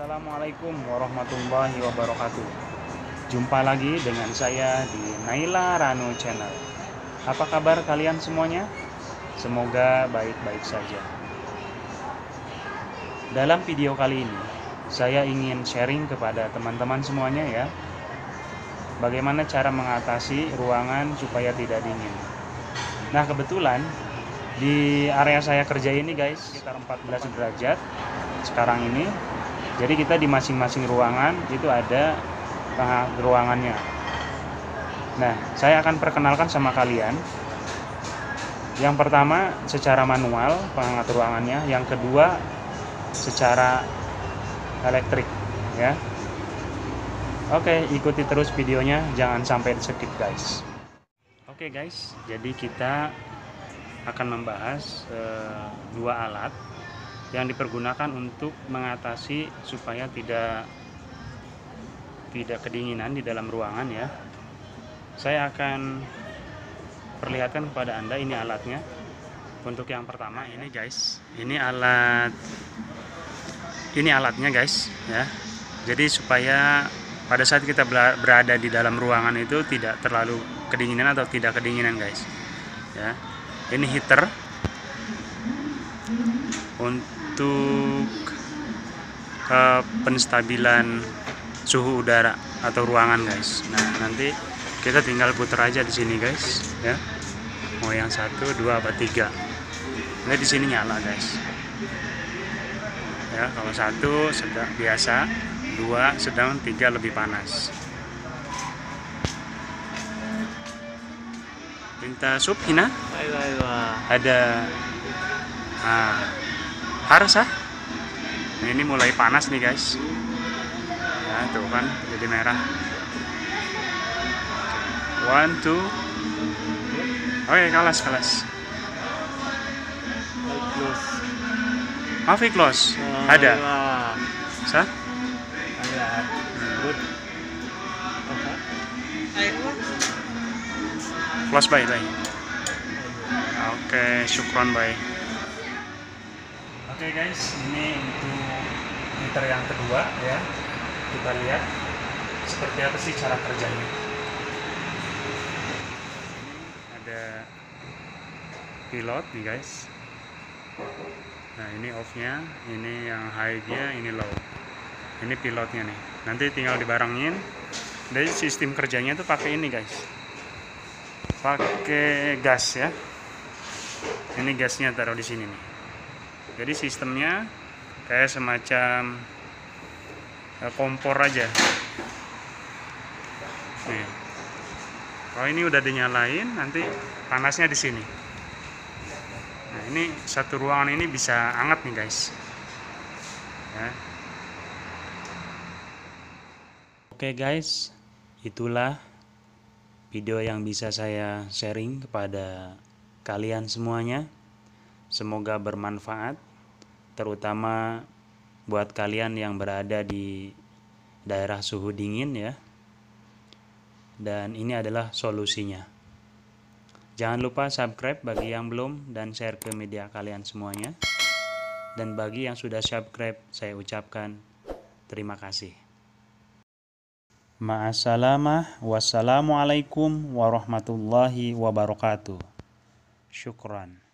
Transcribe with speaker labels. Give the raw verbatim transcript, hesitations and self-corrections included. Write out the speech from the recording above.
Speaker 1: Assalamualaikum warahmatullahi wabarakatuh. Jumpa lagi dengan saya di Naila Rano Channel. Apa kabar kalian semuanya? Semoga baik-baik saja. Dalam video kali ini, saya ingin sharing kepada teman-teman semuanya ya, bagaimana cara mengatasi ruangan supaya tidak dingin. Nah, kebetulan di area saya kerja ini guys, sekitar empat belas derajat sekarang ini. Jadi kita di masing-masing ruangan itu ada penghangat ruangannya. Nah, saya akan perkenalkan sama kalian. Yang pertama secara manual penghangat ruangannya, yang kedua secara elektrik ya. Oke, ikuti terus videonya, jangan sampai di skip guys. Oke guys, jadi kita akan membahas uh, dua alat yang dipergunakan untuk mengatasi supaya tidak tidak kedinginan di dalam ruangan ya. Saya akan perlihatkan kepada Anda, ini alatnya. Untuk yang pertama ini guys, ini alat ini alatnya guys ya. Jadi supaya pada saat kita berada di dalam ruangan itu tidak terlalu kedinginan atau tidak kedinginan guys ya. Ini heater untuk uh, penstabilan suhu udara atau ruangan guys. Nah, nanti kita tinggal putar aja di sini guys ya. Mau yang satu, dua, apa tiga. Nah, di sini nyala guys. Ya, kalau satu sedang biasa, dua sedang, tiga lebih panas. Minta sup hina? Ada. Nah, harus ah. Nah, ini mulai panas nih guys. Ya, tuh kan jadi merah. One, two. Oke, kalas kalas. Maaf, close. Ada. Sah? Ada. Good. Close by, by. Oke, syukron by. Oke guys, ini untuk heater yang kedua ya. Kita lihat seperti apa sih cara kerjanya. Ada pilot nih guys. Nah, ini off-nya, ini yang high-nya, ini low. Ini pilotnya nih. Nanti tinggal dibarengin. Jadi sistem kerjanya tuh pakai ini guys. Pakai gas ya. Ini gasnya taruh di sini nih. Jadi sistemnya kayak semacam kompor aja. Nih. Kalau ini udah dinyalain, nanti panasnya di sini. Nah, ini satu ruangan ini bisa hangat nih guys. Ya. Oke guys, itulah video yang bisa saya sharing kepada kalian semuanya. Semoga bermanfaat, terutama buat kalian yang berada di daerah suhu dingin ya. Dan ini adalah solusinya. Jangan lupa subscribe bagi yang belum dan share ke media kalian semuanya. Dan bagi yang sudah subscribe, saya ucapkan terima kasih. Ma'assalamah, wassalamualaikum warahmatullahi wabarakatuh. Syukran.